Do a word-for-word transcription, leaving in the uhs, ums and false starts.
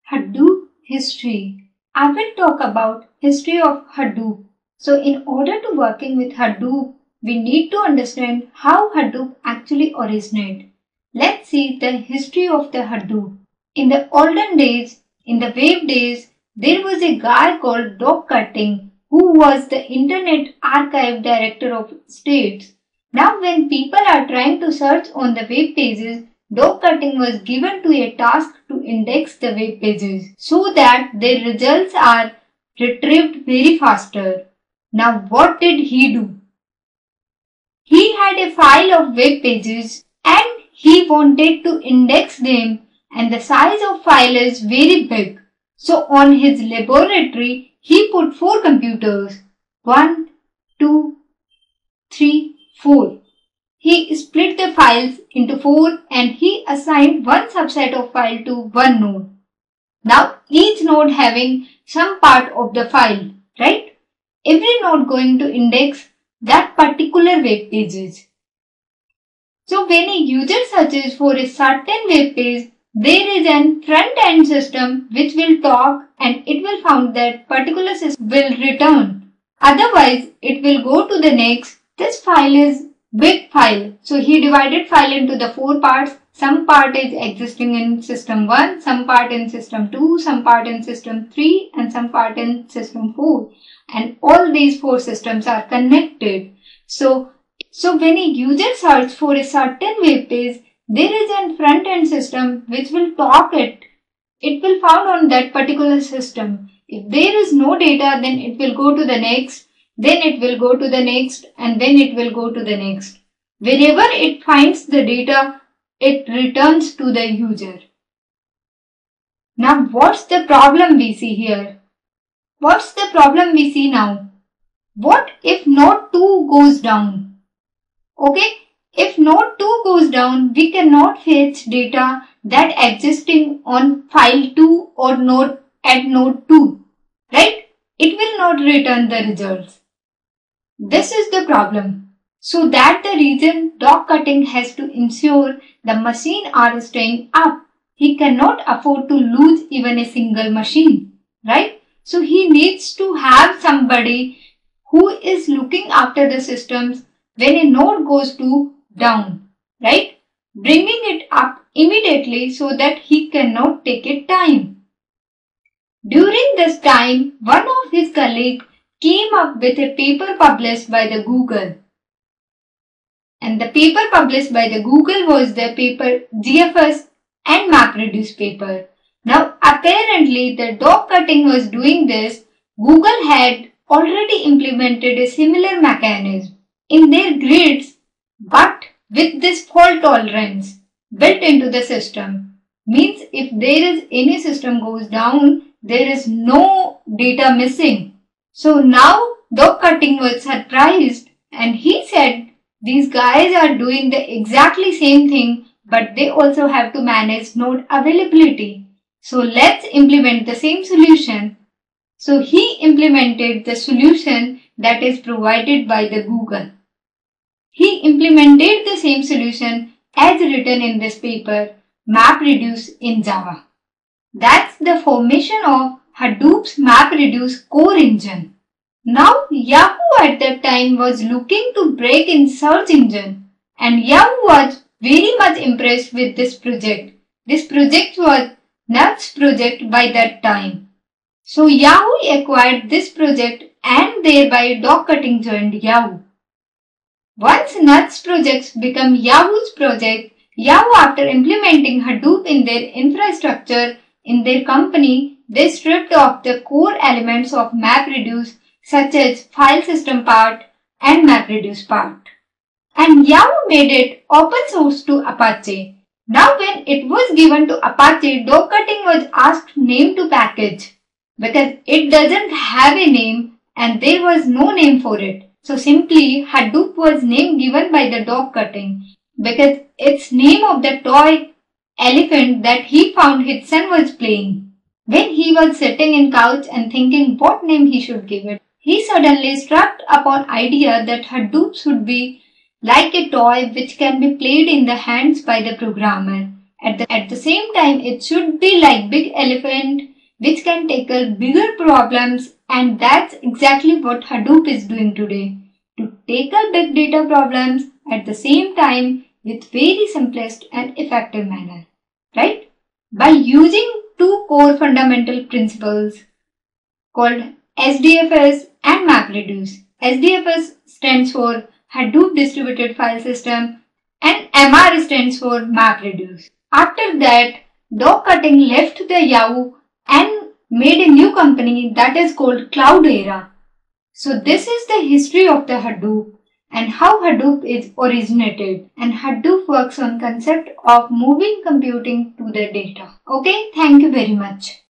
Hadoop history. I will talk about history of Hadoop. So in order to working with Hadoop, we need to understand how Hadoop actually originated. Let's see the history of the Hadoop. In the olden days, in the web days, there was a guy called Doc Cutting who was the Internet Archive Director of States. Now when people are trying to search on the web pages, Doc Cutting was given to a task to index the web pages so that their results are retrieved very faster. Now what did he do? He had a file of web pages and he wanted to index them, and the size of file is very big. So on his laboratory, he put four computers. One, two, three, four. He split the files into four and he assigned one subset of file to one node. Now each node having some part of the file, right? Every node going to index that particular web pages. So when a user searches for a certain web page, there is an front-end system which will talk and it will find that particular system will return. Otherwise, it will go to the next. This file is big file. So he divided file into the four parts. Some part is existing in system one, some part in system two, some part in system three, and some part in system four. And all these four systems are connected. So, so when a user searches for a certain web page, there is a front-end system which will talk it. It will found on that particular system. If there is no data, then it will go to the next, then it will go to the next, and then it will go to the next. Wherever it finds the data, it returns to the user. Now, what's the problem we see here? What's the problem we see now? What if node two goes down? Okay, if node two goes down, we cannot fetch data that existing on file two or node at node two, right? It will not return the results. This is the problem. So that the reason Doc Cutting has to ensure the machine are staying up. He cannot afford to lose even a single machine, right? So he needs to have somebody who is looking after the systems when a node goes to down, right? Bringing it up immediately so that he cannot take it time. During this time, one of his colleagues came up with a paper published by the Google. And the paper published by the Google was the paper G F S and MapReduce paper. Now apparently the Doc Cutting was doing this. Google had already implemented a similar mechanism in their grids, but with this fault tolerance built into the system. Means if there is any system goes down, there is no data missing. So now Doc Cutting was surprised and he said these guys are doing the exactly same thing, but they also have to manage node availability. So let's implement the same solution. So he implemented the solution that is provided by the Google. He implemented the same solution as written in this paper, MapReduce in Java. That's the formation of Hadoop's MapReduce core engine. Now Yahoo at that time was looking to break in search engine, and Yahoo was very much impressed with this project. This project was Nuts project by that time. So Yahoo acquired this project and thereby Doc Cutting joined Yahoo. Once Nuts projects become Yahoo's project, Yahoo, after implementing Hadoop in their infrastructure in their company, they stripped off the core elements of MapReduce such as file system part and MapReduce part. And Yahoo made it open source to Apache. Now when it was given to Apache, Doc Cutting was asked name to package because it doesn't have a name and there was no name for it. So simply Hadoop was name given by the Doc Cutting because it's name of the toy elephant that he found his son was playing. When he was sitting in couch and thinking what name he should give it, he suddenly struck upon idea that Hadoop should be like a toy which can be played in the hands by the programmer At the, at the same time, it should be like big elephant which can tackle bigger problems, and that's exactly what Hadoop is doing today. To tackle big data problems at the same time with very simplest and effective manner, right? By using two core fundamental principles called S D F S and MapReduce. S D F S stands for Hadoop Distributed File System and M R stands for MapReduce. After that, Dog Cutting left the Yahoo and made a new company that is called Cloudera. So this is the history of the Hadoop and how Hadoop is originated, and Hadoop works on concept of moving computing to the data. Okay, thank you very much.